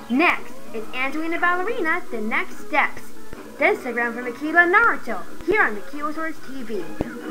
Next is Angelina Ballerina, The Next Steps. Then stick around for Mikayla and Naruto, here on the Kyosaurus TV.